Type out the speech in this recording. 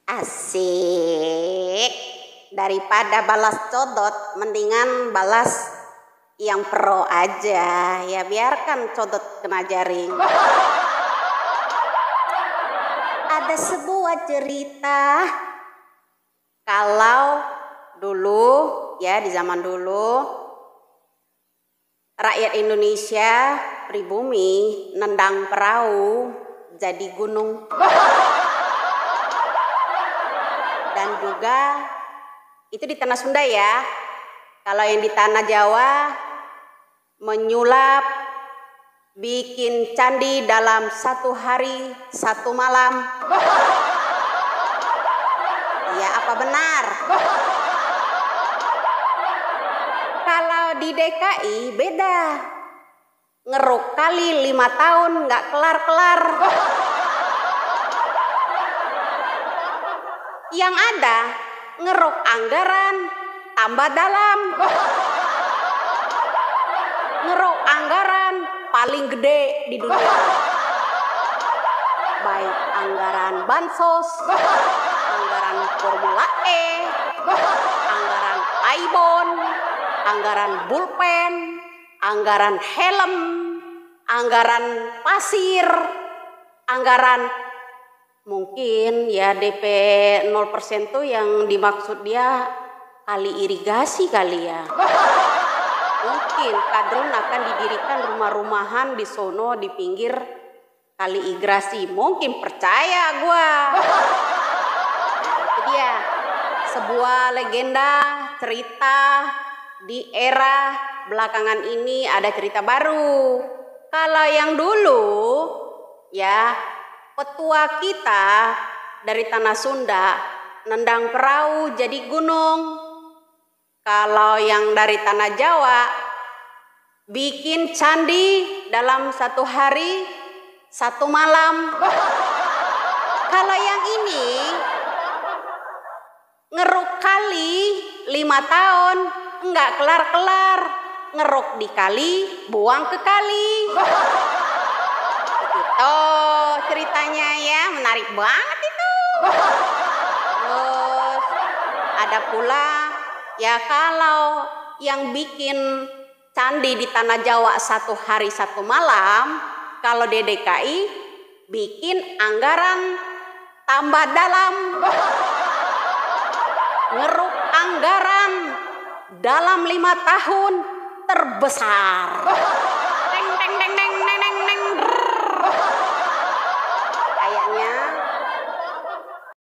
Asik. Daripada balas codot, mendingan balas yang pro aja. Ya biarkan codot kena jaring. Ada sebuah cerita. Kalau dulu, ya di zaman dulu, rakyat Indonesia pribumi nendang perahu jadi gunung. Dan juga itu di tanah Sunda ya. Kalau yang di tanah Jawa menyulap bikin candi dalam 1 hari 1 malam. Ya apa benar? Kalau di DKI beda. Ngeruk kali 5 tahun nggak kelar-kelar. Yang ada ngeruk anggaran tambah dalam. Ngeruk anggaran paling gede di dunia. Baik anggaran bansos, anggaran Formula E, anggaran Aibon, anggaran bulpen, anggaran helm, anggaran pasir, anggaran mungkin ya DP 0% tuh yang dimaksud dia kali irigasi kali ya. Mungkin kadrun akan didirikan rumah-rumahan di sono di pinggir kali irigasi. Mungkin percaya gua. Nah, itu dia. Sebuah legenda cerita di era belakangan ini ada cerita baru. Kalau yang dulu ya petua kita dari tanah Sunda nendang perahu jadi gunung. Kalau yang dari tanah Jawa bikin candi dalam 1 hari 1 malam. Kalau yang ini ngeruk kali 5 tahun enggak kelar-kelar. Ngeruk di kali, buang ke kali. Oh, ceritanya ya menarik banget itu. Terus ada pula ya kalau yang bikin candi di tanah Jawa 1 hari 1 malam, kalau di DKI bikin anggaran tambah dalam. Ngeruk anggaran dalam 5 tahun terbesar.